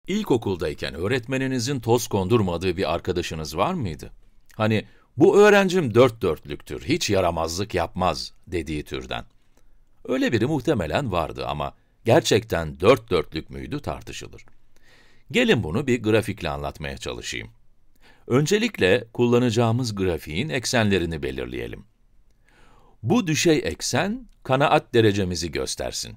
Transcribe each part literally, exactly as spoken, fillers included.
İlkokuldayken öğretmeninizin toz kondurmadığı bir arkadaşınız var mıydı? Hani, bu öğrencim dört dörtlüktür, hiç yaramazlık yapmaz dediği türden. Öyle biri muhtemelen vardı ama gerçekten dört dörtlük müydü tartışılır. Gelin bunu bir grafikle anlatmaya çalışayım. Öncelikle kullanacağımız grafiğin eksenlerini belirleyelim. Bu düşey eksen, kanaat derecemizi göstersin.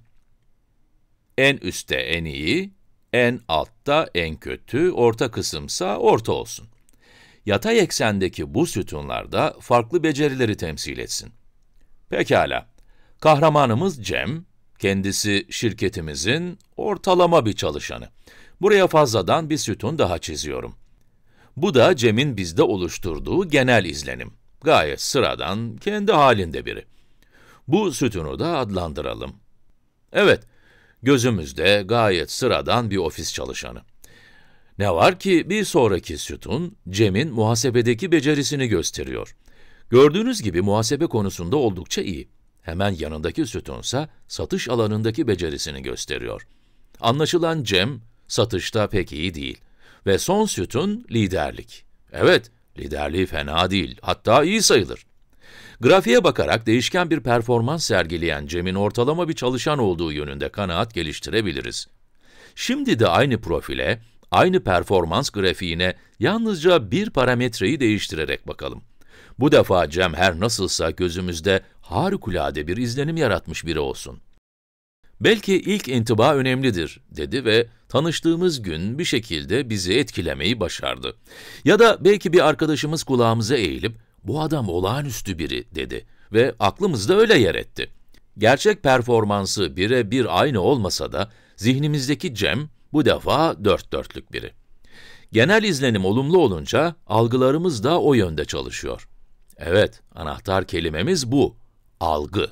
En üstte en iyi, en altta en kötü, orta kısımsa orta olsun. Yatay eksendeki bu sütunlar da farklı becerileri temsil etsin. Pekala, kahramanımız Cem, kendisi şirketimizin ortalama bir çalışanı. Buraya fazladan bir sütun daha çiziyorum. Bu da Cem'in bizde oluşturduğu genel izlenim. Gayet sıradan, kendi halinde biri. Bu sütunu da adlandıralım. Evet, gözümüzde gayet sıradan bir ofis çalışanı. Ne var ki bir sonraki sütun, Cem'in muhasebedeki becerisini gösteriyor. Gördüğünüz gibi muhasebe konusunda oldukça iyi. Hemen yanındaki sütunsa satış alanındaki becerisini gösteriyor. Anlaşılan Cem, satışta pek iyi değil. Ve son sütun liderlik. Evet, liderliği fena değil, hatta iyi sayılır. Grafiğe bakarak değişken bir performans sergileyen Cem'in ortalama bir çalışan olduğu yönünde kanaat geliştirebiliriz. Şimdi de aynı profile, aynı performans grafiğine yalnızca bir parametreyi değiştirerek bakalım. Bu defa Cem her nasılsa gözümüzde harikulade bir izlenim yaratmış biri olsun. Belki ilk intiba önemlidir, dedi ve tanıştığımız gün bir şekilde bizi etkilemeyi başardı. Ya da belki bir arkadaşımız kulağımıza eğilip, bu adam olağanüstü biri, dedi ve aklımızda öyle yer etti. Gerçek performansı birebir aynı olmasa da, zihnimizdeki Cem, bu defa dört dörtlük biri. Genel izlenim olumlu olunca, algılarımız da o yönde çalışıyor. Evet, anahtar kelimemiz bu, algı.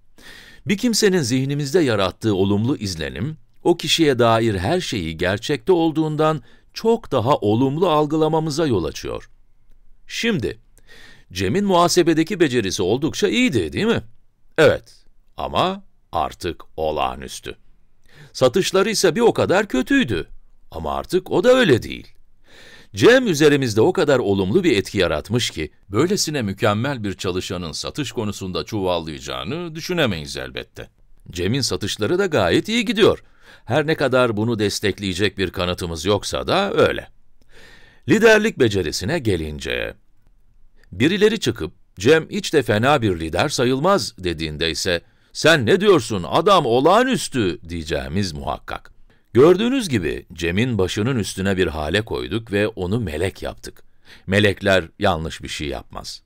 Bir kimsenin zihnimizde yarattığı olumlu izlenim, o kişiye dair her şeyi gerçekte olduğundan çok daha olumlu algılamamıza yol açıyor. Şimdi, Cem'in muhasebedeki becerisi oldukça iyiydi, değil mi? Evet, ama artık olağanüstü. Satışları ise bir o kadar kötüydü. Ama artık o da öyle değil. Cem üzerimizde o kadar olumlu bir etki yaratmış ki, böylesine mükemmel bir çalışanın satış konusunda çuvallayacağını düşünemeyiz elbette. Cem'in satışları da gayet iyi gidiyor. Her ne kadar bunu destekleyecek bir kanıtımız yoksa da öyle. Liderlik becerisine gelince, birileri çıkıp, Cem hiç de fena bir lider sayılmaz dediğinde ise, sen ne diyorsun, adam olağanüstü diyeceğimiz muhakkak. Gördüğünüz gibi Cem'in başının üstüne bir hale koyduk ve onu melek yaptık. Melekler yanlış bir şey yapmaz.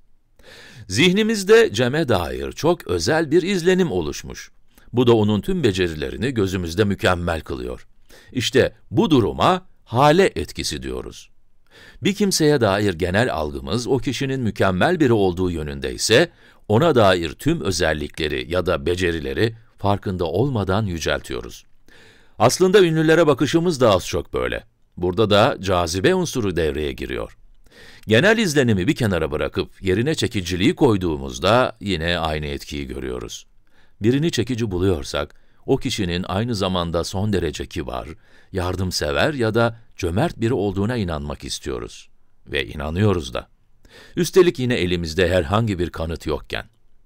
Zihnimizde Cem'e dair çok özel bir izlenim oluşmuş. Bu da onun tüm becerilerini gözümüzde mükemmel kılıyor. İşte bu duruma hale etkisi diyoruz. Bir kimseye dair genel algımız o kişinin mükemmel biri olduğu yönünde ise, ona dair tüm özellikleri ya da becerileri farkında olmadan yüceltiyoruz. Aslında ünlülere bakışımız da az çok böyle. Burada da cazibe unsuru devreye giriyor. Genel izlenimi bir kenara bırakıp yerine çekiciliği koyduğumuzda yine aynı etkiyi görüyoruz. Birini çekici buluyorsak, o kişinin aynı zamanda son derece kibar, yardımsever ya da cömert biri olduğuna inanmak istiyoruz. Ve inanıyoruz da. Üstelik yine elimizde herhangi bir kanıt yokken.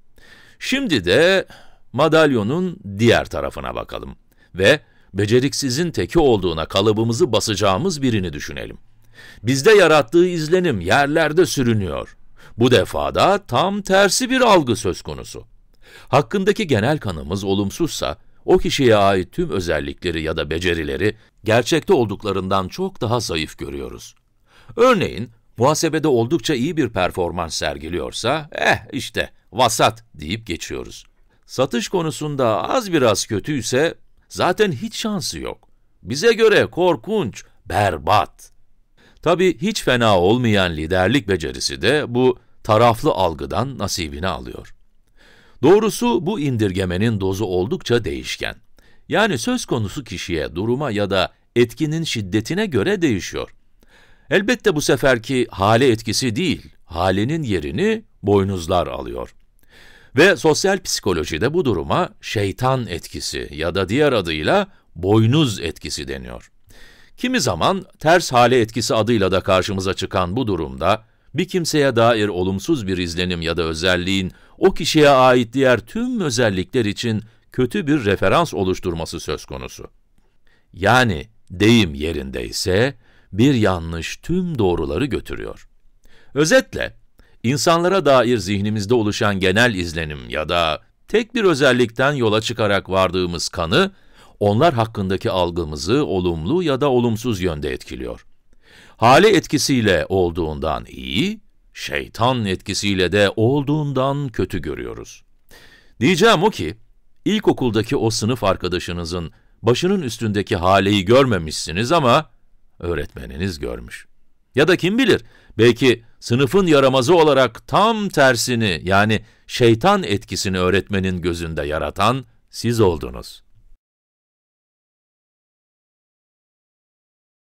Şimdi de madalyonun diğer tarafına bakalım ve beceriksizin teki olduğuna kalıbımızı basacağımız birini düşünelim. Bizde yarattığı izlenim yerlerde sürünüyor. Bu defa da tam tersi bir algı söz konusu. Hakkındaki genel kanımız olumsuzsa, o kişiye ait tüm özellikleri ya da becerileri gerçekte olduklarından çok daha zayıf görüyoruz. Örneğin, muhasebede oldukça iyi bir performans sergiliyorsa, eh işte vasat deyip geçiyoruz. Satış konusunda az biraz kötüyse, zaten hiç şansı yok. Bize göre korkunç, berbat. Tabii hiç fena olmayan liderlik becerisi de bu taraflı algıdan nasibini alıyor. Doğrusu bu indirgemenin dozu oldukça değişken. Yani söz konusu kişiye, duruma ya da etkinin şiddetine göre değişiyor. Elbette bu seferki hale etkisi değil, halenin yerini boynuzlar alıyor. Ve sosyal psikolojide bu duruma şeytan etkisi ya da diğer adıyla boynuz etkisi deniyor. Kimi zaman ters hale etkisi adıyla da karşımıza çıkan bu durumda, bir kimseye dair olumsuz bir izlenim ya da özelliğin o kişiye ait diğer tüm özellikler için kötü bir referans oluşturması söz konusu. Yani deyim yerindeyse, bir yanlış tüm doğruları götürüyor. Özetle, insanlara dair zihnimizde oluşan genel izlenim ya da tek bir özellikten yola çıkarak vardığımız kanı, onlar hakkındaki algımızı olumlu ya da olumsuz yönde etkiliyor. Hale etkisiyle olduğundan iyi, şeytan etkisiyle de olduğundan kötü görüyoruz. Diyeceğim o ki, ilkokuldaki o sınıf arkadaşınızın başının üstündeki haleyi görmemişsiniz ama öğretmeniniz görmüş. Ya da kim bilir, belki sınıfın yaramazı olarak tam tersini, yani şeytan etkisini öğretmenin gözünde yaratan siz oldunuz.